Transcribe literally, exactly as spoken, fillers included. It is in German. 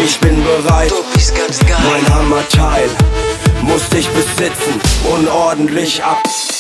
ich bin bereit. Du bist ganz geil. Mein Hammerteil muss dich besitzen, unordentlich ab.